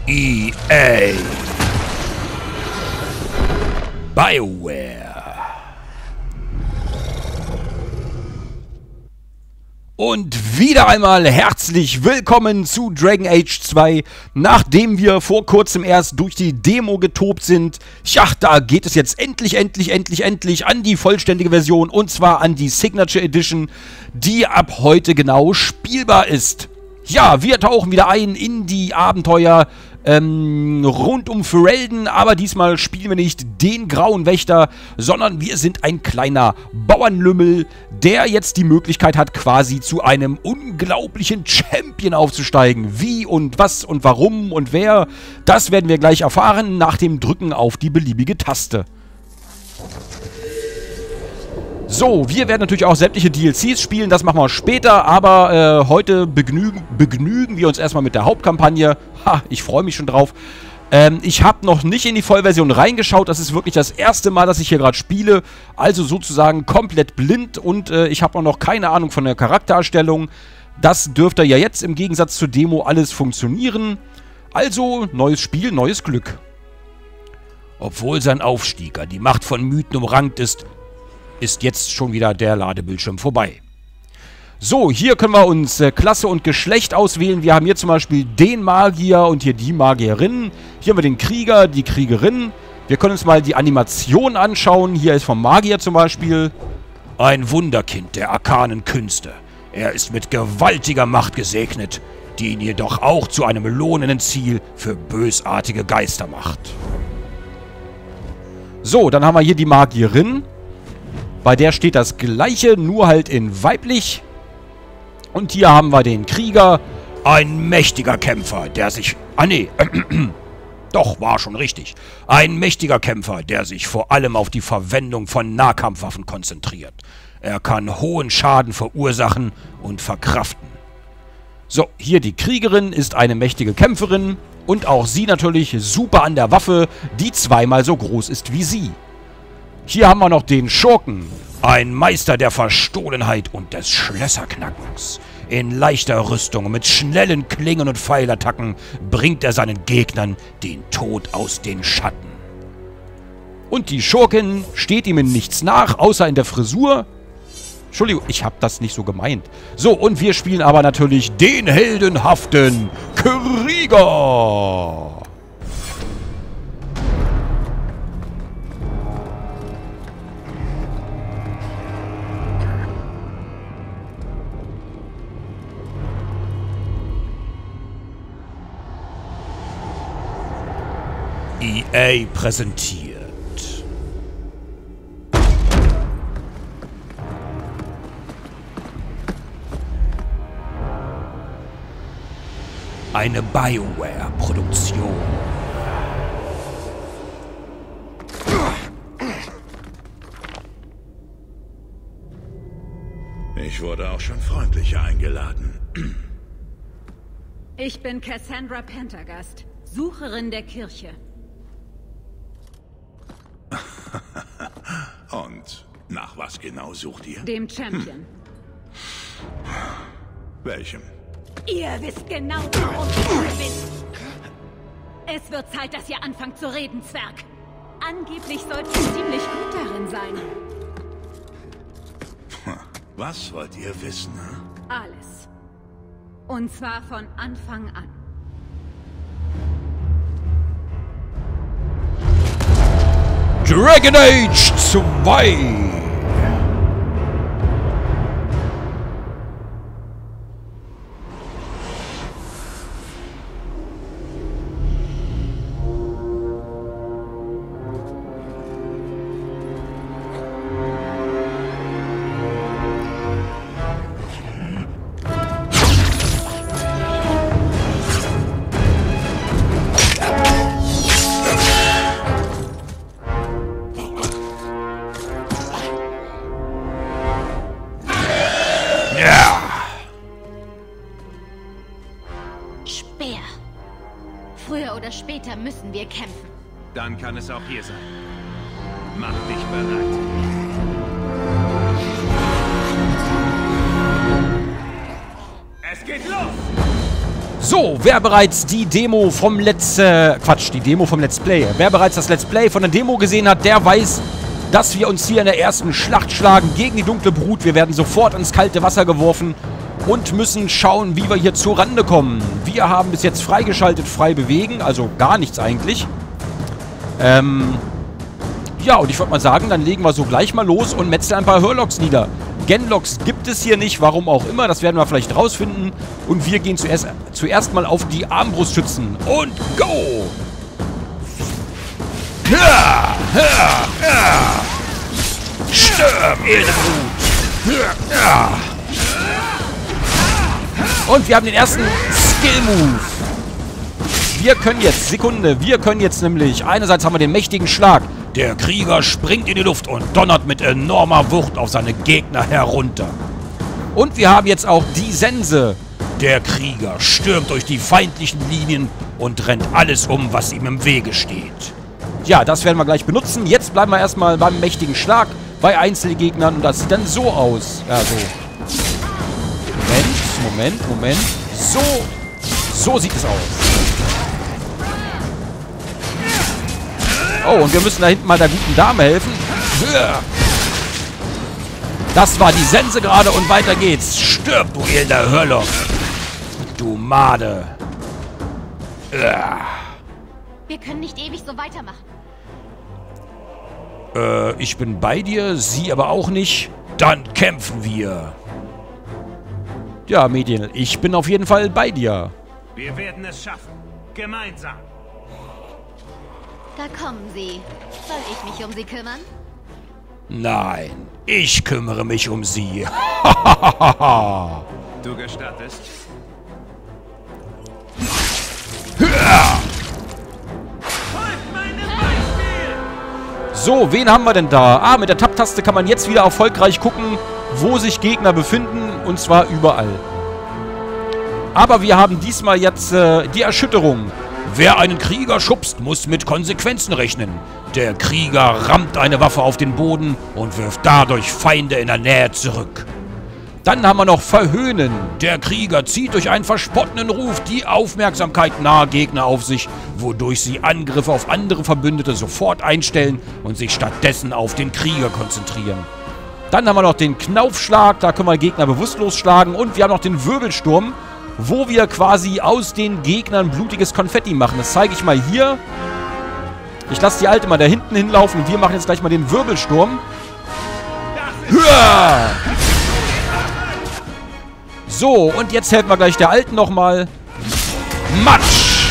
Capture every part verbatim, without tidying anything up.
E A. BioWare. Und wieder einmal herzlich willkommen zu Dragon Age zwei. Nachdem wir vor kurzem erst durch die Demo getobt sind, ja, da geht es jetzt endlich, endlich, endlich, endlich an die vollständige Version. Und zwar an die Signature Edition, die ab heute genau spielbar ist. Ja, wir tauchen wieder ein in die Abenteuer ähm, rund um Ferelden, aber diesmal spielen wir nicht den Grauen Wächter, sondern wir sind ein kleiner Bauernlümmel, der jetzt die Möglichkeit hat, quasi zu einem unglaublichen Champion aufzusteigen. Wie und was und warum und wer, das werden wir gleich erfahren nach dem Drücken auf die beliebige Taste. So, wir werden natürlich auch sämtliche D L Cs spielen, das machen wir später, aber äh, heute begnügen, begnügen wir uns erstmal mit der Hauptkampagne. Ha, ich freue mich schon drauf. Ähm, ich habe noch nicht in die Vollversion reingeschaut, das ist wirklich das erste Mal, dass ich hier gerade spiele, also sozusagen komplett blind und äh, ich habe auch noch keine Ahnung von der Charaktererstellung. Das dürfte ja jetzt im Gegensatz zur Demo alles funktionieren. Also, neues Spiel, neues Glück. Obwohl sein Aufstieg an die Macht von Mythen umrankt ist, ist jetzt schon wieder der Ladebildschirm vorbei. So, hier können wir uns äh, Klasse und Geschlecht auswählen. Wir haben hier zum Beispiel den Magier und hier die Magierin. Hier haben wir den Krieger, die Kriegerin. Wir können uns mal die Animation anschauen. Hier ist vom Magier zum Beispiel ein Wunderkind der arkanen Künste. Er ist mit gewaltiger Macht gesegnet, die ihn jedoch auch zu einem lohnenden Ziel für bösartige Geister macht. So, dann haben wir hier die Magierin. Bei der steht das Gleiche, nur halt in weiblich. Und hier haben wir den Krieger. Ein mächtiger Kämpfer, der sich... Ah, nee. Doch, war schon richtig. Ein mächtiger Kämpfer, der sich vor allem auf die Verwendung von Nahkampfwaffen konzentriert. Er kann hohen Schaden verursachen und verkraften. So, hier die Kriegerin ist eine mächtige Kämpferin. Und auch sie natürlich super an der Waffe, die zweimal so groß ist wie sie. Hier haben wir noch den Schurken. Ein Meister der Verstohlenheit und des Schlösserknackens. In leichter Rüstung und mit schnellen Klingen und Pfeilattacken bringt er seinen Gegnern den Tod aus den Schatten. Und die Schurkin steht ihm in nichts nach, außer in der Frisur. Entschuldigung, ich habe das nicht so gemeint. So, und wir spielen aber natürlich den heldenhaften Krieger. E A präsentiert eine BioWare-Produktion. Ich wurde auch schon freundlicher eingeladen. Ich bin Cassandra Pendergast, Sucherin der Kirche. Und nach was genau sucht ihr? Dem Champion. Hm. Welchem? Ihr wisst genau, warum ihr wisst. Es wird Zeit, dass ihr anfangt zu reden, Zwerg. Angeblich sollt ihr ziemlich gut darin sein. Was wollt ihr wissen? Alles. Und zwar von Anfang an. Dragon Age zwei. Speer. Früher oder später müssen wir kämpfen. Dann kann es auch hier sein. Mach dich bereit. Es geht los! So, wer bereits die Demo vom Let's... Äh, Quatsch, die Demo vom Let's Play. Wer bereits das Let's Play von der Demo gesehen hat, der weiß, dass wir uns hier in der ersten Schlacht schlagen gegen die dunkle Brut. Wir werden sofort ins kalte Wasser geworfen und müssen schauen, wie wir hier zur Rande kommen. Wir haben bis jetzt freigeschaltet, frei bewegen, also gar nichts eigentlich. Ähm... Ja, und ich würde mal sagen, dann legen wir so gleich mal los und metzeln ein paar Hurlocs nieder. Genlocks gibt es hier nicht, warum auch immer, das werden wir vielleicht rausfinden. Und wir gehen zuerst, zuerst mal auf die Armbrustschützen. Und go! Ja, ja, ja. Stirb, Edelbrut! Ja. Und wir haben den ersten Skill-Move. Wir können jetzt, Sekunde, wir können jetzt nämlich, einerseits haben wir den mächtigen Schlag. Der Krieger springt in die Luft und donnert mit enormer Wucht auf seine Gegner herunter. Und wir haben jetzt auch die Sense. Der Krieger stürmt durch die feindlichen Linien und rennt alles um, was ihm im Wege steht. Ja, das werden wir gleich benutzen. Jetzt bleiben wir erstmal beim mächtigen Schlag bei Einzelgegnern. Und das sieht dann so aus. Ja, so. Moment, Moment, Moment. So, so sieht es aus. Oh, und wir müssen da hinten mal der guten Dame helfen. Das war die Sense gerade und weiter geht's. Stirb, du elender Hurlock. Du Made. Wir können nicht ewig so weitermachen. Äh, ich bin bei dir, sie aber auch nicht. Dann kämpfen wir. Ja, Medien, ich bin auf jeden Fall bei dir. Wir werden es schaffen. Gemeinsam. Da kommen sie. Soll ich mich um sie kümmern? Nein, ich kümmere mich um sie. Du gestattest? So, wen haben wir denn da? Ah, mit der Tab-Taste kann man jetzt wieder erfolgreich gucken, wo sich Gegner befinden. Und zwar überall. Aber wir haben diesmal jetzt äh, die Erschütterung. Wer einen Krieger schubst, muss mit Konsequenzen rechnen. Der Krieger rammt eine Waffe auf den Boden und wirft dadurch Feinde in der Nähe zurück. Dann haben wir noch Verhöhnen. Der Krieger zieht durch einen verspottenden Ruf die Aufmerksamkeit naher Gegner auf sich, wodurch sie Angriffe auf andere Verbündete sofort einstellen und sich stattdessen auf den Krieger konzentrieren. Dann haben wir noch den Knaufschlag, da können wir Gegner bewusstlos schlagen. Und wir haben noch den Wirbelsturm, wo wir quasi aus den Gegnern blutiges Konfetti machen. Das zeige ich mal hier. Ich lasse die Alte mal da hinten hinlaufen und wir machen jetzt gleich mal den Wirbelsturm. Hüa! So, und jetzt helfen wir gleich der Alten nochmal. Matsch!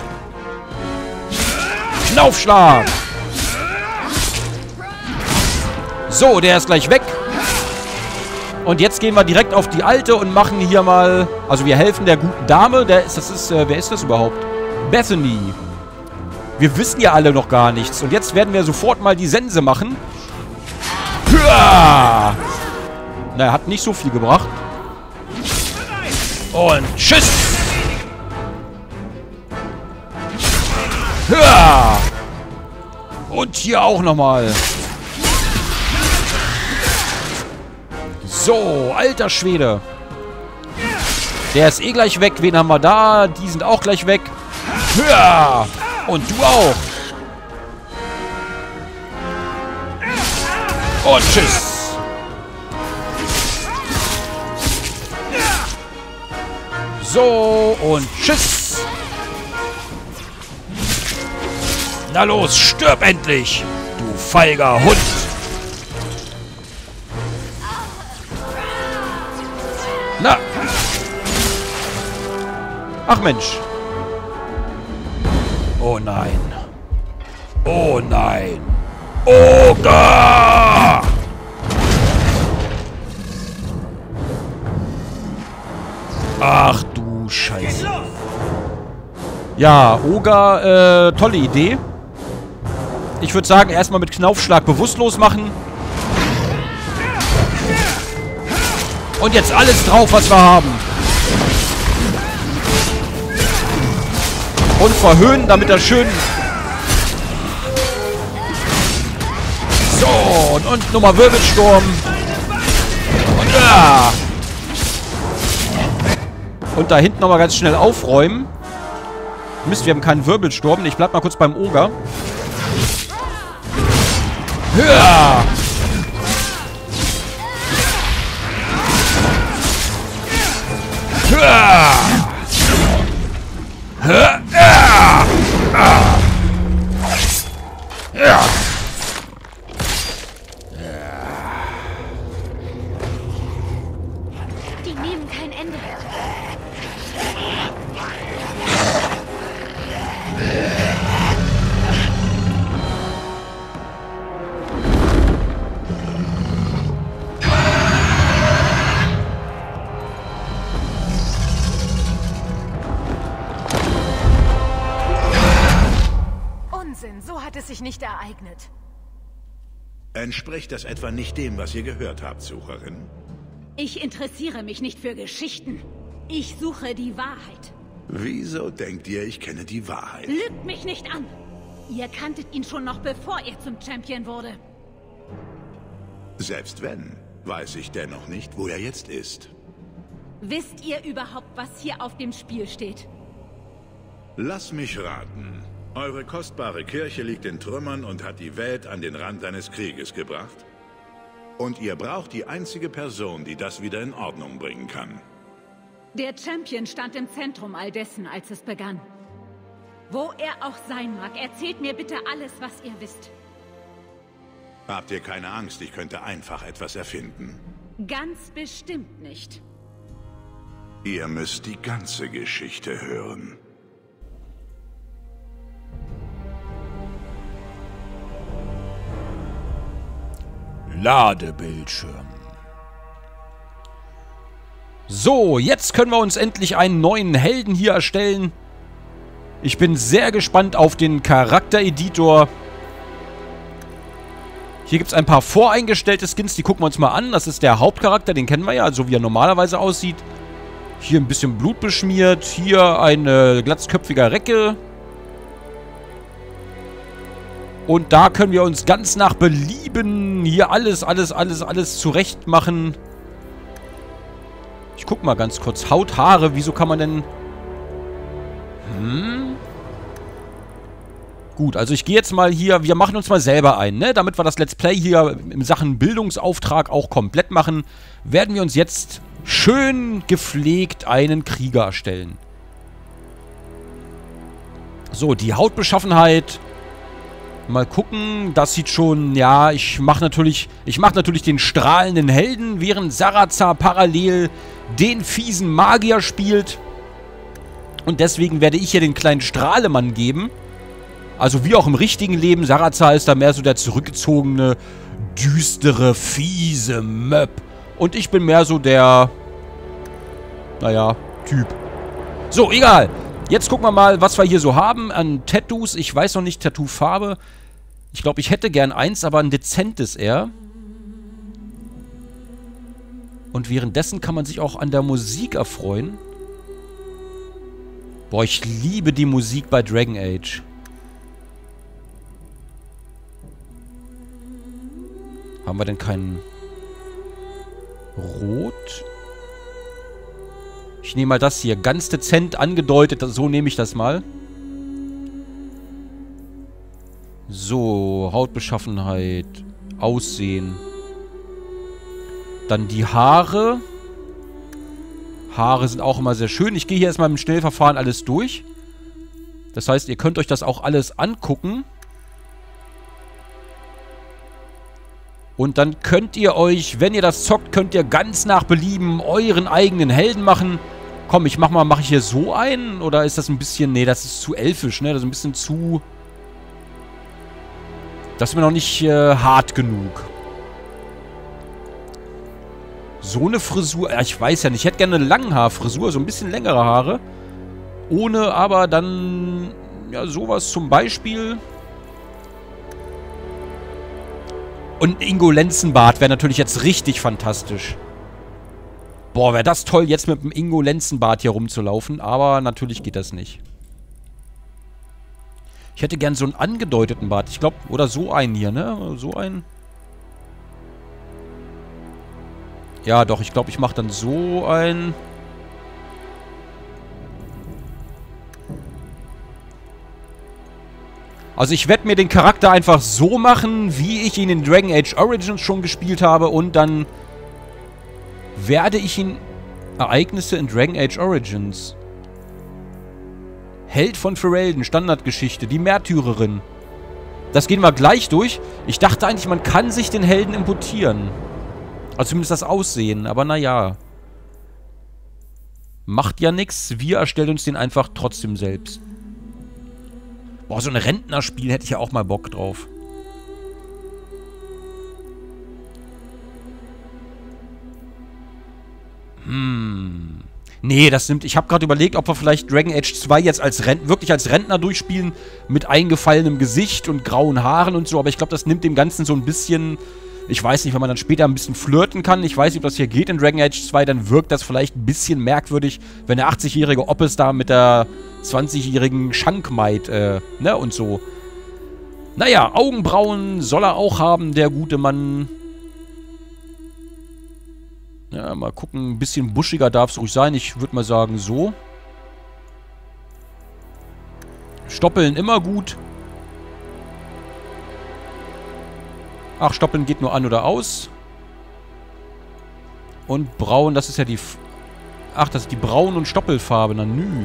Knaufschlag! So, der ist gleich weg. Und jetzt gehen wir direkt auf die Alte und machen hier mal... Also wir helfen der guten Dame. Der ist, das ist, äh, wer ist das überhaupt? Bethany. Wir wissen ja alle noch gar nichts. Und jetzt werden wir sofort mal die Sense machen. Hüa! Na, hat nicht so viel gebracht. Und tschüss! Hüa! Und hier auch nochmal. So, alter Schwede. Der ist eh gleich weg. Wen haben wir da? Die sind auch gleich weg. Hüa! Und du auch. Und tschüss. So, und tschüss. Na los, stirb endlich, du feiger Hund. Na. Ach Mensch. Oh nein. Oh nein. Oga! Ach du Scheiße. Ja, Oga, äh, tolle Idee. Ich würde sagen, erstmal mit Knaufschlag bewusstlos machen. Und jetzt alles drauf, was wir haben. Und verhöhnen, damit er schön... So, und, und nochmal Wirbelsturm. Und ja. Und da hinten nochmal ganz schnell aufräumen. Mist, wir haben keinen Wirbelsturm. Ich bleib mal kurz beim Oger. Ja! Ja! Ja! Ja! Die nehmen kein Ende. Unsinn, so hat es sich nicht ereignet. Entspricht das etwa nicht dem, was ihr gehört habt, Sucherin? Ich interessiere mich nicht für Geschichten. Ich suche die Wahrheit. Wieso denkt ihr, ich kenne die Wahrheit? Lügt mich nicht an. Ihr kanntet ihn schon noch bevor er zum Champion wurde. Selbst wenn, weiß ich dennoch nicht, wo er jetzt ist. Wisst ihr überhaupt, was hier auf dem Spiel steht? Lass mich raten. Eure kostbare Kirche liegt in Trümmern und hat die Welt an den Rand eines Krieges gebracht. Und ihr braucht die einzige Person, die das wieder in Ordnung bringen kann. Der Champion stand im Zentrum all dessen, als es begann. Wo er auch sein mag, erzählt mir bitte alles, was ihr wisst. Habt ihr keine Angst, ich könnte einfach etwas erfinden? Ganz bestimmt nicht. Ihr müsst die ganze Geschichte hören. Ladebildschirm. So, jetzt können wir uns endlich einen neuen Helden hier erstellen. Ich bin sehr gespannt auf den Charaktereditor. Hier gibt es ein paar voreingestellte Skins, die gucken wir uns mal an. Das ist der Hauptcharakter, den kennen wir ja, so wie er normalerweise aussieht. Hier ein bisschen Blut beschmiert. Hier ein äh, glatzköpfiger Recke. Und da können wir uns ganz nach Belieben hier alles, alles, alles, alles zurecht machen. Ich guck mal ganz kurz. Haut, Haare, wieso kann man denn... Hm? Gut, also ich gehe jetzt mal hier... Wir machen uns mal selber ein, ne? Damit wir das Let's Play hier in Sachen Bildungsauftrag auch komplett machen, werden wir uns jetzt schön gepflegt einen Krieger erstellen. So, die Hautbeschaffenheit... Mal gucken, das sieht schon, ja, ich mache natürlich, ich mache natürlich den strahlenden Helden, während Sarazar parallel den fiesen Magier spielt. Und deswegen werde ich hier den kleinen Strahlemann geben. Also wie auch im richtigen Leben, Sarazar ist da mehr so der zurückgezogene, düstere, fiese Möb. Und ich bin mehr so der, naja, Typ. So, egal. Jetzt gucken wir mal, was wir hier so haben an Tattoos. Ich weiß noch nicht, Tattoo-Farbe. Ich glaube, ich hätte gern eins, aber ein dezentes eher. Und währenddessen kann man sich auch an der Musik erfreuen. Boah, ich liebe die Musik bei Dragon Age. Haben wir denn keinen Rot? Ich nehme mal das hier. Ganz dezent angedeutet. So nehme ich das mal. So, Hautbeschaffenheit. Aussehen. Dann die Haare. Haare sind auch immer sehr schön. Ich gehe hier erstmal im Schnellverfahren alles durch. Das heißt, ihr könnt euch das auch alles angucken. Und dann könnt ihr euch, wenn ihr das zockt, könnt ihr ganz nach Belieben euren eigenen Helden machen. Komm, ich mach mal, mache ich hier so einen? Oder ist das ein bisschen, nee, das ist zu elfisch, ne? Das ist ein bisschen zu... Das ist mir noch nicht äh, hart genug. So eine Frisur, ja, ich weiß ja nicht, ich hätte gerne eine Langhaarfrisur, so ein bisschen längere Haare. Ohne aber dann, ja, sowas zum Beispiel... Und Ingo Lenzenbart wäre natürlich jetzt richtig fantastisch. Boah, wäre das toll, jetzt mit dem Ingo Lenzenbart hier rumzulaufen. Aber natürlich geht das nicht. Ich hätte gern so einen angedeuteten Bart. Ich glaube, oder so einen hier, ne? So einen. Ja, doch, ich glaube, ich mache dann so einen. Also ich werde mir den Charakter einfach so machen, wie ich ihn in Dragon Age Origins schon gespielt habe. Und dann werde ich ihn... Ereignisse in Dragon Age Origins. Held von Ferelden, Standardgeschichte, die Märtyrerin. Das gehen wir gleich durch. Ich dachte eigentlich, man kann sich den Helden importieren. Also zumindest das Aussehen, aber naja. Macht ja nichts. Wir erstellen uns den einfach trotzdem selbst. Boah, so ein Rentnerspiel hätte ich ja auch mal Bock drauf. Hm. Nee, das nimmt... Ich habe gerade überlegt, ob wir vielleicht Dragon Age zwei jetzt als Rent, wirklich als Rentner durchspielen, mit eingefallenem Gesicht und grauen Haaren und so, aber ich glaube, das nimmt dem Ganzen so ein bisschen... Ich weiß nicht, wenn man dann später ein bisschen flirten kann, ich weiß nicht, ob das hier geht in Dragon Age zwei, dann wirkt das vielleicht ein bisschen merkwürdig, wenn der achtzigjährige Oppes da mit der zwanzigjährigen Schankmaid, äh, ne, und so. Naja, Augenbrauen soll er auch haben, der gute Mann... Ja, mal gucken. Ein bisschen buschiger darf es ruhig sein. Ich würde mal sagen, so. Stoppeln immer gut. Ach, Stoppeln geht nur an oder aus. Und braun, das ist ja die... F Ach, das ist die Braun- und Stoppelfarbe. Na, nü.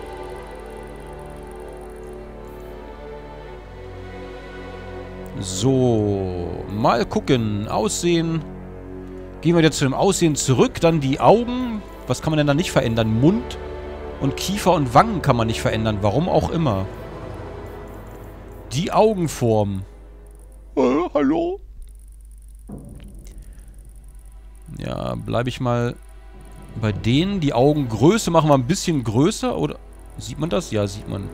So. Mal gucken. Aussehen... Gehen wir jetzt zu dem Aussehen zurück. Dann die Augen. Was kann man denn da nicht verändern? Mund und Kiefer und Wangen kann man nicht verändern. Warum auch immer. Die Augenform. Äh, hallo? Ja, bleibe ich mal bei denen. Die Augengröße machen wir ein bisschen größer. Oder sieht man das? Ja, sieht man.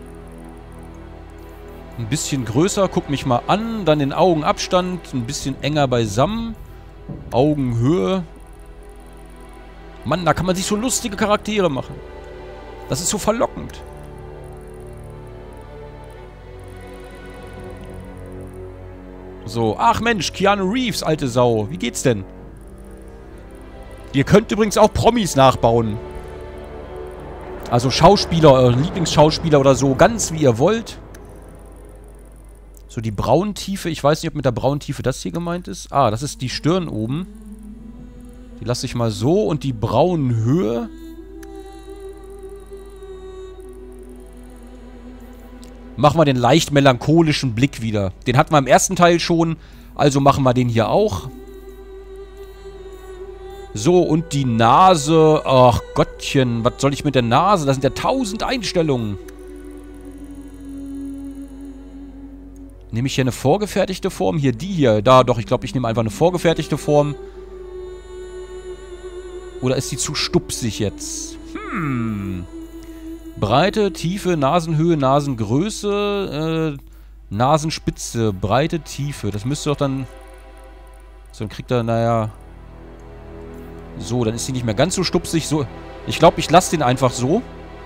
Ein bisschen größer. Guck mich mal an. Dann den Augenabstand. Ein bisschen enger beisammen. Augenhöhe. Mann, da kann man sich so lustige Charaktere machen. Das ist so verlockend. So, ach Mensch, Keanu Reeves, alte Sau. Wie geht's denn? Ihr könnt übrigens auch Promis nachbauen. Also Schauspieler, euren Lieblingsschauspieler oder so, ganz wie ihr wollt. So, die Brauntiefe. Ich weiß nicht, ob mit der Brauntiefe das hier gemeint ist. Ah, das ist die Stirn oben. Die lasse ich mal so. Und die Brauenhöhe. Machen wir den leicht melancholischen Blick wieder. Den hatten wir im ersten Teil schon. Also machen wir den hier auch. So, und die Nase. Ach Gottchen, was soll ich mit der Nase? Das sind ja tausend Einstellungen. Nehme ich hier eine vorgefertigte Form? Hier, die hier. Da, doch, ich glaube, ich nehme einfach eine vorgefertigte Form. Oder ist die zu stupsig jetzt? Hm. Breite, Tiefe, Nasenhöhe, Nasengröße, äh, Nasenspitze, Breite, Tiefe. Das müsste doch dann... So, dann kriegt er, naja... So, dann ist die nicht mehr ganz so stupsig. So, ich glaube, ich lasse den einfach so.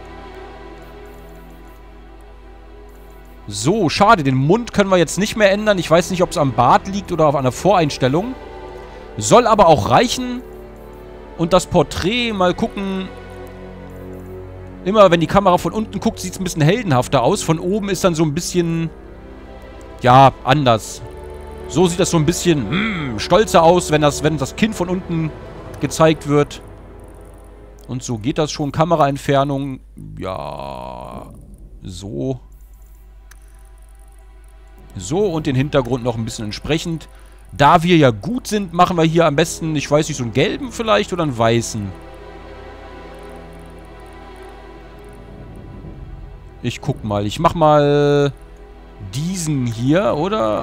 So, schade. Den Mund können wir jetzt nicht mehr ändern. Ich weiß nicht, ob es am Bart liegt oder auf einer Voreinstellung. Soll aber auch reichen. Und das Porträt, mal gucken. Immer, wenn die Kamera von unten guckt, sieht es ein bisschen heldenhafter aus. Von oben ist dann so ein bisschen... Ja, anders. So sieht das so ein bisschen mm, stolzer aus, wenn das, wenn das Kinn von unten gezeigt wird. Und so geht das schon. Kameraentfernung. Ja. So. So, und den Hintergrund noch ein bisschen entsprechend. Da wir ja gut sind, machen wir hier am besten, ich weiß nicht, so einen gelben vielleicht oder einen weißen. Ich guck mal. Ich mach mal diesen hier, oder?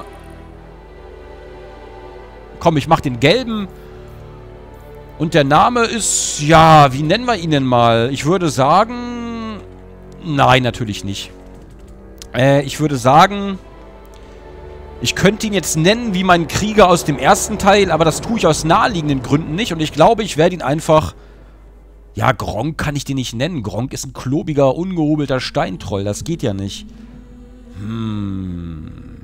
Komm, ich mach den gelben. Und der Name ist, ja, wie nennen wir ihn denn mal? Ich würde sagen... Nein, natürlich nicht. Äh, ich würde sagen... Ich könnte ihn jetzt nennen wie mein Krieger aus dem ersten Teil, aber das tue ich aus naheliegenden Gründen nicht. Und ich glaube, ich werde ihn einfach... Ja, Gronk kann ich den nicht nennen. Gronk ist ein klobiger, ungehobelter Steintroll. Das geht ja nicht. Hm...